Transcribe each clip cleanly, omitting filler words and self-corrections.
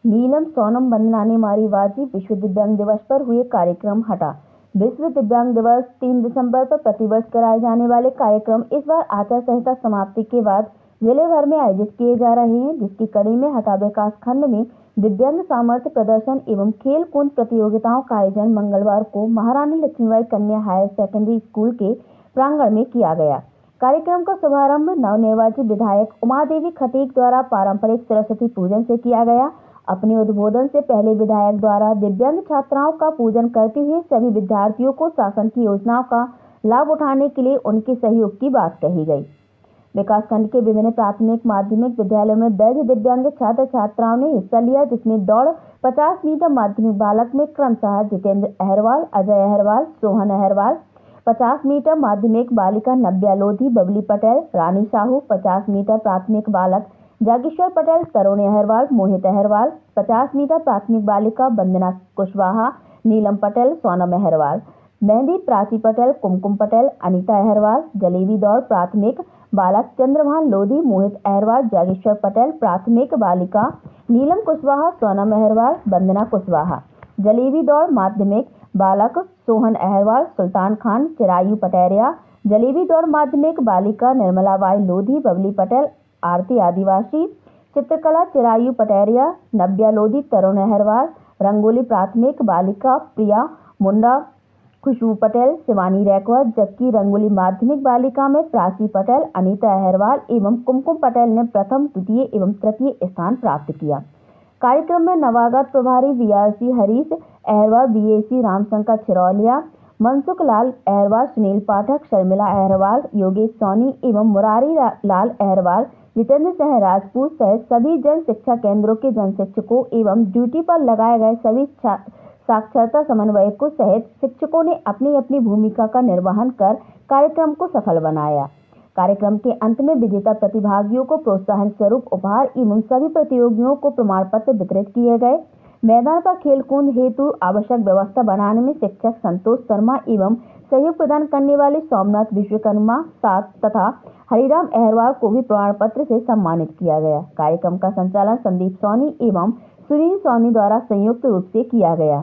नीलम सोनम वंदना ने मारी बाजी। विश्व दिव्यांग दिवस पर हुए कार्यक्रम हटा। विश्व दिव्यांग दिवस 3 दिसंबर पर प्रतिवर्ष कराए जाने वाले कार्यक्रम इस बार आचार संहिता समाप्ति के बाद जिले भर में आयोजित किए जा रहे हैं, जिसकी कड़ी में हटा विकास खंड में दिव्यांग सामर्थ्य प्रदर्शन एवं खेल कूद प्रतियोगिताओं का आयोजन मंगलवार को महारानी लक्ष्मीबाई कन्या हायर सेकेंडरी स्कूल के प्रांगण में किया गया। कार्यक्रम का शुभारंभ नवनिर्वाचित विधायक उमादेवी खटीक द्वारा पारंपरिक सरस्वती पूजन से किया गया। अपने उद्बोधन से पहले विधायक द्वारा दिव्यांग छात्राओं का पूजन करते हुए सभी विद्यार्थियों को शासन की योजनाओं का लाभ उठाने के लिए उनके सहयोग की बात कही गई। विकासखंड के विभिन्न प्राथमिक माध्यमिक विद्यालयों में दर्ज दिव्यांग छात्र छात्राओं ने हिस्सा लिया, जिसमें दौड़ 50 मीटर माध्यमिक बालक में क्रमशः जितेंद्र अहरवाल, अजय अहरवाल, सोहन अहरवाल, 50 मीटर माध्यमिक बालिका नव्या लोधी, बबली पटेल, रानी साहू, 50 मीटर प्राथमिक बालक जागेश्वर पटेल, तरुण अहरवाल, मोहित अहरवाल, 50 मीटर प्राथमिक बालिका वंदना कुशवाहा, नीलम पटेल, सोनम अहरवाल, मेहंदी प्राची पटेल, कुमकुम पटेल, अनीता अहरवाल, जलेबी दौड़ प्राथमिक बालक चंद्रभान लोधी, मोहित अहरवाल, जागेश्वर पटेल, प्राथमिक बालिका नीलम कुशवाहा, सोनम अहरवाल, वंदना कुशवाहा, जलेबी दौड़ माध्यमिक बालक सोहन अहरवाल, सुल्तान खान, चिरायु पटेरिया, जलेबी दौड़ माध्यमिक बालिका निर्मला बाई लोधी, बबली पटेल, आरती आदिवासी, चित्रकला चिरायु पटेरिया, नव्या लोधी, तरुण अहरवाल, रंगोली प्राथमिक बालिका प्रिया मुंडा, खुशबू पटेल, शिवानी रैकवर, जबकि रंगोली माध्यमिक बालिका में प्राची पटेल, अनीता अहरवाल एवं कुमकुम पटेल ने प्रथम, द्वितीय एवं तृतीय स्थान प्राप्त किया। कार्यक्रम में नवागत प्रभारी बीआरसी हरीश अहरवाल, बीएसी रामशंकर छिरौलिया, मनसुख लाल अहरवाल, सुनील पाठक, शर्मिला अहरवाल, योगेश सोनी एवं मुरारी लाल अहरवाल, जितेंद्र सिंह राजपूत सहित सभी जन शिक्षा केंद्रों के जन शिक्षकों एवं ड्यूटी पर लगाए गए सभी साक्षरता समन्वयकों सहित शिक्षकों ने अपनी अपनी भूमिका का निर्वहन कर कार्यक्रम को सफल बनाया। कार्यक्रम के अंत में विजेता प्रतिभागियों को प्रोत्साहन स्वरूप उपहार एवं सभी प्रतियोगियों को प्रमाण पत्र वितरित किए गए। मैदान पर खेलकूद हेतु आवश्यक व्यवस्था बनाने में शिक्षक संतोष शर्मा एवं सहयोग प्रदान करने वाले सोमनाथ विश्वकर्मा तथा हरिराम अहरवाल को भी प्रमाण पत्र से सम्मानित किया गया। कार्यक्रम का संचालन संदीप सोनी एवं सुनील सोनी द्वारा संयुक्त रूप से किया गया।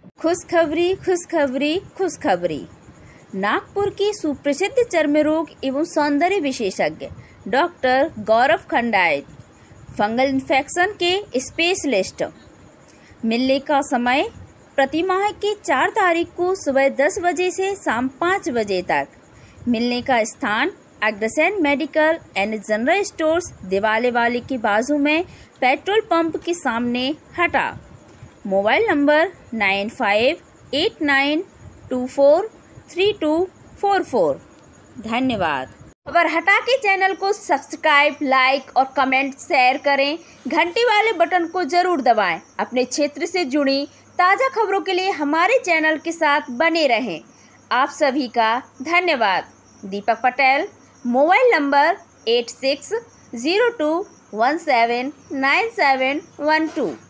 खुशखबरी खुशखबरी खुशखबरी। नागपुर के सुप्रसिद्ध चर्म रोग एवं सौंदर्य विशेषज्ञ doctor Gaurav Khandayat fungal infection के स्पेशलिस्ट। मिलने का समय प्रति माह के 4 तारीख को सुबह 10 बजे से शाम 5 बजे तक। मिलने का स्थान Agrasen medical and general stores, दिवाले वाले के बाजू में पेट्रोल पंप के सामने हटा। Mobile number 9589243244। धन्यवाद। खबर हटा के चैनल को सब्सक्राइब, लाइक और कमेंट शेयर करें। घंटी वाले बटन को जरूर दबाएं। अपने क्षेत्र से जुड़ी ताज़ा खबरों के लिए हमारे चैनल के साथ बने रहें। आप सभी का धन्यवाद। Deepak Patel, mobile number 8602179712।